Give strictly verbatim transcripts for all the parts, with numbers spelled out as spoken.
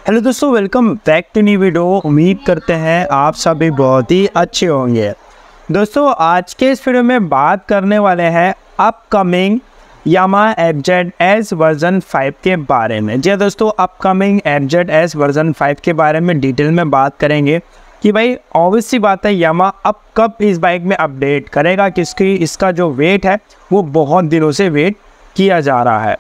Hello दोस्तों, welcome back to new video. उम्मीद करते हैं आप सभी बहुत ही अच्छे होंगे। दोस्तों आज के इस वीडियो में बात करने वाले हैं upcoming Yamaha F Z S version five के बारे में। जी दोस्तों, upcoming F Z S version five के बारे में डिटेल में बात करेंगे कि भाई ऑब्वियस सी बात है यामाहा अब कब इस बाइक में अपडेट करेगा, किसकी इसका जो वेट है वो बहुत दिनों से वेट किया जा रहा है।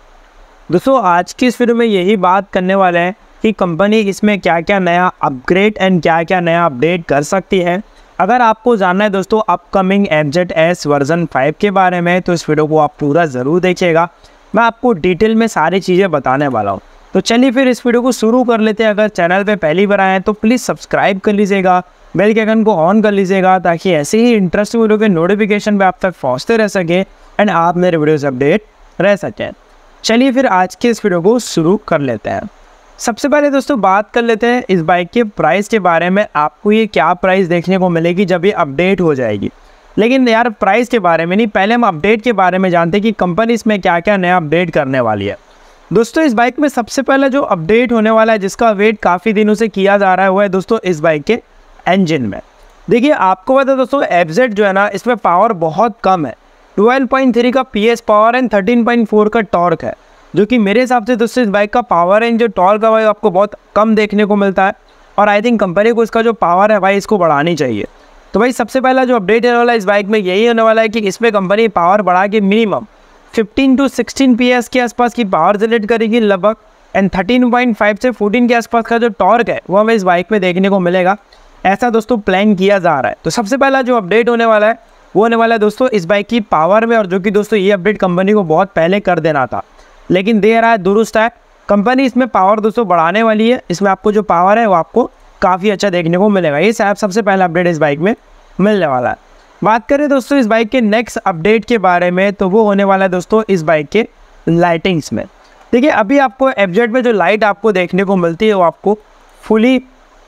दोस्तों आज की इस वीडियो में यही बात करने वाले हैं कि कंपनी इसमें क्या क्या नया अपग्रेड एंड क्या क्या नया अपडेट कर सकती है। अगर आपको जानना है दोस्तों upcoming F Z S version five के बारे में तो इस वीडियो को आप पूरा ज़रूर देखिएगा। मैं आपको डिटेल में सारी चीज़ें बताने वाला हूँ। तो चलिए फिर इस वीडियो को शुरू कर लेते हैं। अगर चैनल पे पहली बार आए हैं तो प्लीज़ सब्सक्राइब कर लीजिएगा, बेल के आइकन को ऑन कर लीजिएगा ताकि ऐसे ही इंटरेस्टिंग वीडियो के नोटिफिकेशन पे आप तक पहुँचते रह सके एंड आप मेरे वीडियो से अपडेट रह सकें। चलिए फिर आज के इस वीडियो को शुरू कर लेते हैं। सबसे पहले दोस्तों बात कर लेते हैं इस बाइक के प्राइस के बारे में। आपको ये क्या प्राइस देखने को मिलेगी जब ये अपडेट हो जाएगी। लेकिन यार प्राइस के बारे में नहीं, पहले हम अपडेट के बारे में जानते हैं कि कंपनी इसमें क्या क्या नया अपडेट करने वाली है। दोस्तों इस बाइक में सबसे पहले जो अपडेट होने वाला है जिसका वेट काफ़ी दिनों से किया जा रहा है वो है दोस्तों इस बाइक के इंजन में। देखिए आपको पता है दोस्तों एफ जेड जो है ना इसमें पावर बहुत कम है। ट्वेल्व पॉइंट थ्री का P S power and thirteen point four का टॉर्क है, जो कि मेरे हिसाब से दोस्तों इस बाइक का पावर एंड जो टॉर्क है भाई आपको बहुत कम देखने को मिलता है। और आई थिंक कंपनी को इसका जो पावर है भाई इसको बढ़ानी चाहिए। तो भाई सबसे पहला जो अपडेट होने वाला है इस बाइक में यही होने वाला है कि इसमें कंपनी पावर बढ़ा के minimum fifteen to sixteen P S के आसपास की पावर जनरेट करेगी लगभग, एंड थर्टीन पॉइंट फाइव से फोर्टीन के आसपास का जो टॉर्क है वो हमें इस बाइक में देखने को मिलेगा। ऐसा दोस्तों प्लान किया जा रहा है। तो सबसे पहला जो अपडेट होने वाला है वो होने वाला है दोस्तों इस बाइक की पावर में, और जो कि दोस्तों ये अपडेट कंपनी को बहुत पहले कर देना था लेकिन दे रहा है दुरुस्त है। कंपनी इसमें पावर दोस्तों बढ़ाने वाली है। इसमें आपको जो पावर है वो आपको काफ़ी अच्छा देखने को मिलेगा। ये शायद सबसे पहला अपडेट इस बाइक में मिलने वाला है। बात करें दोस्तों इस बाइक के नेक्स्ट अपडेट के बारे में तो वो होने वाला है दोस्तों इस बाइक के लाइटिंग्स में। देखिए अभी आपको एफ जेड में जो लाइट आपको देखने को मिलती है वो आपको fully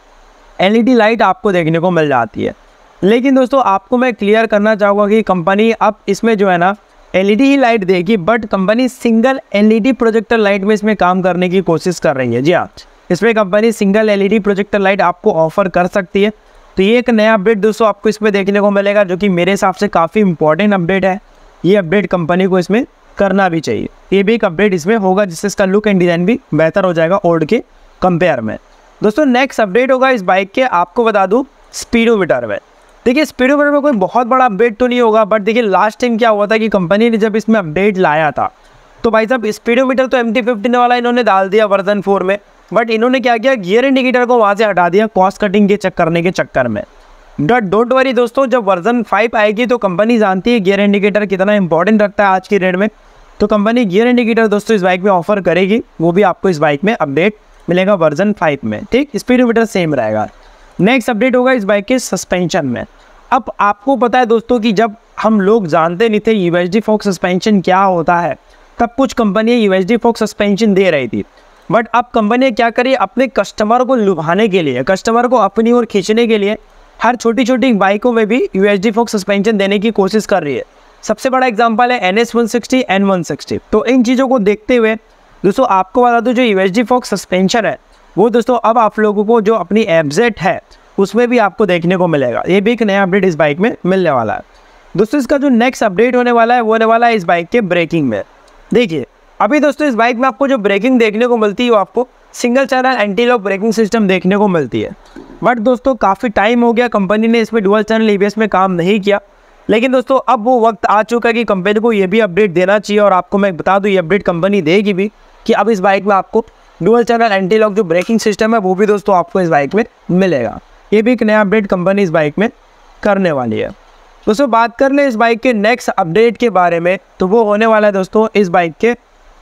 L E D light आपको देखने को मिल जाती है। लेकिन दोस्तों आपको मैं क्लियर करना चाहूँगा कि कंपनी अब इसमें जो है ना एल ई डी ही लाइट देगी, but company single L E D projector light में इसमें काम करने की कोशिश कर रही है। जी हाँ, इसमें company single L E D projector light आपको ऑफर कर सकती है। तो ये एक नया अपडेट दोस्तों आपको इसमें देखने को मिलेगा, जो कि मेरे हिसाब से काफ़ी इंपॉर्टेंट अपडेट है। ये अपडेट कंपनी को इसमें करना भी चाहिए। ये भी एक अपडेट इसमें होगा जिससे इसका लुक एंड डिज़ाइन भी बेहतर हो जाएगा ओल्ड के कंपेयर में। दोस्तों नेक्स्ट अपडेट होगा इस बाइक के, आपको बता दूँ स्पीडोमीटर में। देखिए स्पीडोमीटर में कोई बहुत बड़ा अपडेट तो नहीं होगा, बट देखिए लास्ट टाइम क्या हुआ था कि कंपनी ने जब इसमें अपडेट लाया था तो भाई साहब स्पीडोमीटर तो एम टी फिफ्टीन वाला इन्होंने डाल दिया वर्जन फोर में, बट इन्होंने क्या किया गियर इंडिकेटर को वहाँ से हटा दिया कॉस्ट कटिंग के चेक करने के चक्कर में। डट डोंट वरी दोस्तों, जब वर्जन फाइव आएगी तो कंपनी जानती है गियर इंडिकेटर कितना इंपॉर्टेंट रखता है आज की रेट में। तो कंपनी गियर इंडिकेटर दोस्तों इस बाइक में ऑफर करेगी, वो भी आपको इस बाइक में अपडेट मिलेगा वर्जन फाइव में। ठीक, स्पीडोमीटर सेम रहेगा। नेक्स्ट अपडेट होगा इस बाइक के सस्पेंशन में। अब आपको पता है दोस्तों कि जब हम लोग जानते नहीं थे U H D fork suspension क्या होता है, तब कुछ कंपनियां U H D fork suspension दे रही थी। बट अब कंपनी क्या करी, अपने कस्टमर को लुभाने के लिए, कस्टमर को अपनी ओर खींचने के लिए हर छोटी छोटी बाइकों में भी U H D fork suspension देने की कोशिश कर रही है। सबसे बड़ा एग्जाम्पल है N S one sixty N one sixty. तो इन चीज़ों को देखते हुए दोस्तों आपको बता दूँ जो U H D fork suspension है वो दोस्तों अब आप लोगों को जो अपनी एफ जेड है उसमें भी आपको देखने को मिलेगा। ये भी एक नया अपडेट इस बाइक में मिलने वाला है। दोस्तों इसका जो नेक्स्ट अपडेट होने वाला है वो होने वाला है इस बाइक के ब्रेकिंग में। देखिए अभी दोस्तों इस बाइक में आपको जो ब्रेकिंग देखने को मिलती है वो आपको single channel anti lock braking system देखने को मिलती है। बट दोस्तों काफ़ी टाइम हो गया कंपनी ने इसमें dual channel A B S में काम नहीं किया। लेकिन दोस्तों अब वो वक्त आ चुका है कि कंपनी को ये भी अपडेट देना चाहिए, और आपको मैं बता दूँ ये अपडेट कंपनी देगी भी कि अब इस बाइक में आपको डुअल चैनल एंटी लॉक जो ब्रेकिंग सिस्टम है वो भी दोस्तों आपको इस बाइक में मिलेगा। ये भी एक नया अपडेट कंपनी इस बाइक में करने वाली है। दोस्तों बात कर ले इस बाइक के नेक्स्ट अपडेट के बारे में तो वो होने वाला है दोस्तों इस बाइक के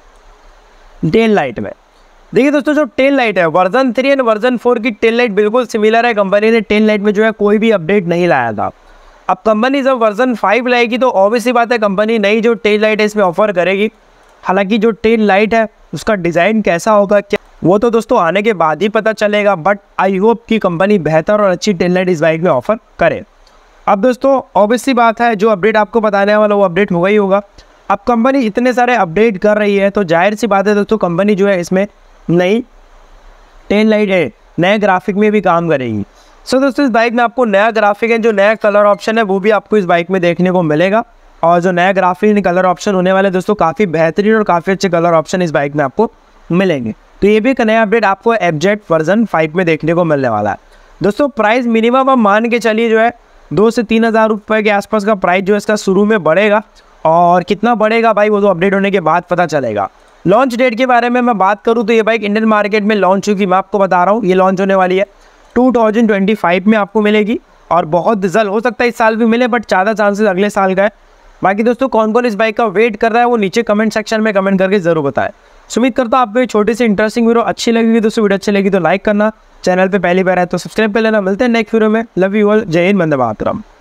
टेल लाइट में। देखिए दोस्तों जो टेल लाइट है version three and version four की टेल लाइट बिल्कुल सिमिलर है। कंपनी ने टेल लाइट में जो है कोई भी अपडेट नहीं लाया था। अब कंपनी जब वर्जन फाइव लाएगी तो ऑब्वियसली बात है कंपनी नई जो टेल लाइट है इसमें ऑफर करेगी। हालांकि जो टेल लाइट है उसका डिज़ाइन कैसा होगा क्या वो तो दोस्तों आने के बाद ही पता चलेगा, बट आई होप कि कंपनी बेहतर और अच्छी टेल लाइट इस बाइक में ऑफर करे। अब दोस्तों ऑब्वियसली बात है जो अपडेट आपको बताने वाला वो अपडेट होगा ही होगा। अब कंपनी इतने सारे अपडेट कर रही है तो जाहिर सी बात है दोस्तों कंपनी जो है इसमें नई टेल लाइट है, नए ग्राफिक में भी काम करेगी। सो so, दोस्तों इस बाइक में आपको नया ग्राफिक है, जो नया कलर ऑप्शन है वो भी आपको इस बाइक में देखने को मिलेगा। और जो नया ग्राफिक कलर ऑप्शन होने वाले दोस्तों काफ़ी बेहतरीन और काफ़ी अच्छे कलर ऑप्शन इस बाइक में आपको मिलेंगे। तो ये भी एक नया अपडेट आपको एफ जेड वर्जन फाइव में देखने को मिलने वाला है। दोस्तों प्राइस मिनिमम आप मान के चलिए जो है दो से तीन हज़ार रुपये के आसपास का प्राइस जो है इसका शुरू में बढ़ेगा, और कितना बढ़ेगा भाई वो तो अपडेट होने के बाद पता चलेगा। लॉन्च डेट के बारे में मैं बात करूँ तो ये बाइक इंडियन मार्केट में लॉन्च होगी, मैं आपको बता रहा हूँ ये लॉन्च होने वाली है टू थाउजेंड ट्वेंटी फाइव में आपको मिलेगी, और बहुत जल्द हो सकता है इस साल भी मिले, बट ज़्यादा चांसेस अगले साल का है। बाकी दोस्तों कौन कौन इस बाइक का वेट कर रहा है वो नीचे कमेंट सेक्शन में कमेंट करके जरूर बताएं। उम्मीद करता हूँ आपको ये छोटी सी इंटरेस्टिंग वीडियो अच्छी लगेगी। दोस्तों वीडियो अच्छी लगी तो लाइक करना, चैनल पे पहली बार है तो सब्सक्राइब कर लेना। मिलते हैं नेक्स्ट वीडियो में। लव यू ऑल, जय हिंद, वंदे मातरम।